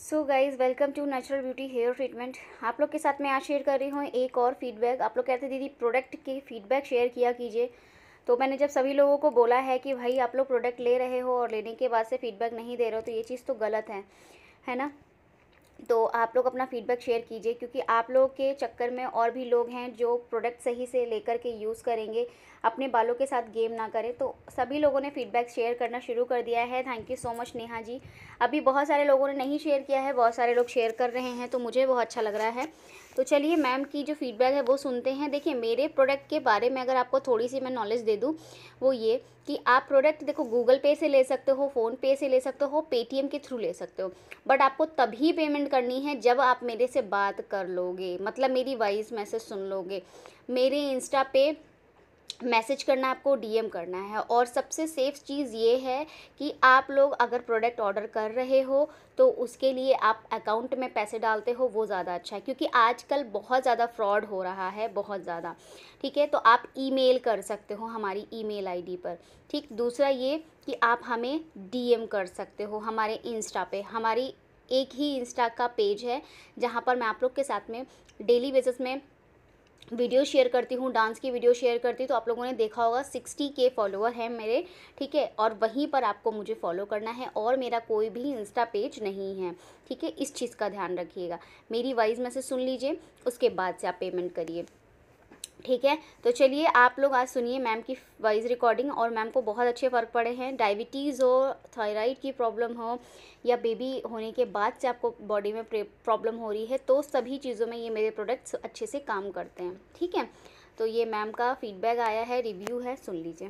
So guys welcome to natural beauty hair treatment. आप लोग के साथ मैं आज शेयर कर रही हूँ एक और फीडबैक। आप लोग कहते दीदी प्रोडक्ट की फ़ीडबैक शेयर किया कीजिए। तो मैंने जब सभी लोगों को बोला है कि भाई आप लोग प्रोडक्ट ले रहे हो और लेने के बाद से फ़ीडबैक नहीं दे रहे हो तो ये चीज़ तो गलत है ना। तो आप लोग अपना फ़ीडबैक शेयर कीजिए, क्योंकि आप लोग के चक्कर में और भी लोग हैं जो प्रोडक्ट सही से लेकर के यूज़ करेंगे, अपने बालों के साथ गेम ना करें। तो सभी लोगों ने फ़ीडबैक शेयर करना शुरू कर दिया है। Thank you so much Neha ji. अभी बहुत सारे लोगों ने नहीं शेयर किया है, बहुत सारे लोग शेयर कर रहे हैं, तो मुझे बहुत अच्छा लग रहा है। तो चलिए मैम की जो फ़ीडबैक है वो सुनते हैं। देखिए मेरे प्रोडक्ट के बारे में अगर आपको थोड़ी सी मैं नॉलेज दे दूँ, वो ये कि आप प्रोडक्ट देखो गूगल पे से ले सकते हो, फ़ोन पे से ले सकते हो, पेटीएम के थ्रू ले सकते हो, बट आपको तभी पेमेंट करनी है जब आप मेरे से बात कर लोगे, मतलब मेरी वॉइस मैसेज सुन लोगे। मेरे इंस्टा पे मैसेज करना, आपको डीएम करना है। और सबसे सेफ़ चीज़ ये है कि आप लोग अगर प्रोडक्ट ऑर्डर कर रहे हो तो उसके लिए आप अकाउंट में पैसे डालते हो, वो ज़्यादा अच्छा है, क्योंकि आजकल बहुत ज़्यादा फ्रॉड हो रहा है, बहुत ज़्यादा। ठीक है, तो आप ईमेल कर सकते हो हमारी ईमेल आईडी पर। ठीक, दूसरा ये कि आप हमें डीएम कर सकते हो हमारे इंस्टा पे। हमारी एक ही इंस्टा का पेज है जहाँ पर मैं आप लोग के साथ में डेली बेसिस में वीडियो शेयर करती हूँ, डांस की वीडियो शेयर करती हूँ। तो आप लोगों ने देखा होगा 60K फॉलोअर हैं मेरे, ठीक है। और वहीं पर आपको मुझे फॉलो करना है, और मेरा कोई भी इंस्टा पेज नहीं है, ठीक है। इस चीज़ का ध्यान रखिएगा। मेरी वॉइस मैसेज सुन लीजिए, उसके बाद से आप पेमेंट करिए, ठीक है। तो चलिए आप लोग आज सुनिए मैम की वॉइस रिकॉर्डिंग, और मैम को बहुत अच्छे फ़र्क पड़े हैं। डायबिटीज़ हो, थायराइड की प्रॉब्लम हो, या बेबी होने के बाद से आपको बॉडी में प्रॉब्लम हो रही है, तो सभी चीज़ों में ये मेरे प्रोडक्ट्स अच्छे से काम करते हैं, ठीक है। तो ये मैम का फीडबैक आया है, रिव्यू है, सुन लीजिए।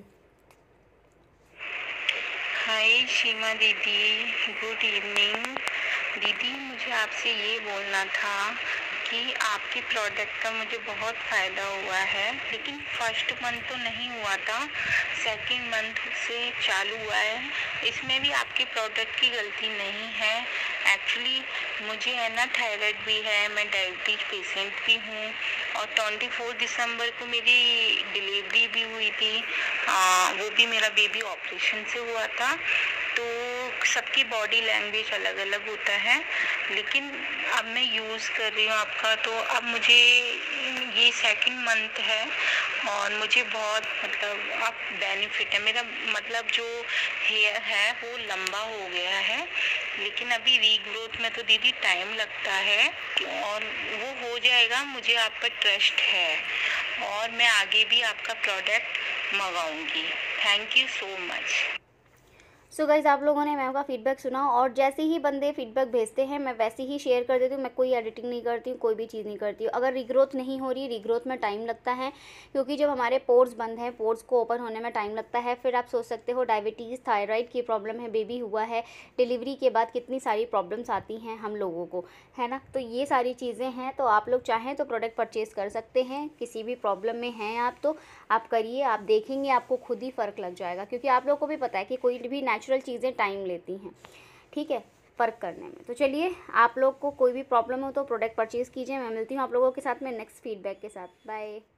हाय सीमा दीदी, गुड इवनिंग। दीदी मुझे आपसे ये बोलना था कि आपके प्रोडक्ट का मुझे बहुत फ़ायदा हुआ है, लेकिन फर्स्ट मंथ तो नहीं हुआ था, सेकंड मंथ से चालू हुआ है। इसमें भी आपके प्रोडक्ट की गलती नहीं है। एक्चुअली मुझे है ना थायराइड भी है, मैं डायबिटीज पेशेंट भी हूँ, और 24 दिसंबर को मेरी डिलीवरी भी हुई थी। वो भी मेरा बेबी ऑपरेशन से हुआ था। तो सबकी बॉडी लैंग्वेज अलग अलग होता है, लेकिन अब मैं यूज़ कर रही हूँ आपका, तो अब मुझे ये सेकंड मंथ है और मुझे बहुत मतलब अब बेनिफिट है। मेरा मतलब जो हेयर है वो लंबा हो गया है, लेकिन अभी रीग्रोथ में तो दीदी टाइम लगता है, और वो हो जाएगा। मुझे आप पर ट्रस्ट है और मैं आगे भी आपका प्रोडक्ट मंगाऊंगी। Thank you so much. So guys आप लोगों ने मैम का फीडबैक सुना, और जैसे ही बंदे फीडबैक भेजते हैं मैं वैसे ही शेयर कर देती हूँ। मैं कोई एडिटिंग नहीं करती हूँ, कोई भी चीज़ नहीं करती हूँ। अगर रीग्रोथ नहीं हो रही, रीग्रोथ में टाइम लगता है, क्योंकि जब हमारे पोर्स बंद हैं, पोर्स को ओपन होने में टाइम लगता है। फिर आप सोच सकते हो डायबिटीज़, थायराइड की प्रॉब्लम है, बेबी हुआ है, डिलीवरी के बाद कितनी सारी प्रॉब्लम्स आती हैं हम लोगों को, है ना। तो ये सारी चीज़ें हैं, तो आप लोग चाहें तो प्रोडक्ट परचेज़ कर सकते हैं। किसी भी प्रॉब्लम में हैं आप तो आप करिए, आप देखेंगे आपको खुद ही फ़र्क लग जाएगा, क्योंकि आप लोग को भी पता है कि कोई भी नेचुरल चीज़ें टाइम लेती हैं, ठीक है, फ़र्क करने में। तो चलिए आप लोग को कोई भी प्रॉब्लम हो तो प्रोडक्ट परचेज़ कीजिए। मैं मिलती हूँ आप लोगों के साथ में नेक्स्ट फीडबैक के साथ। बाय।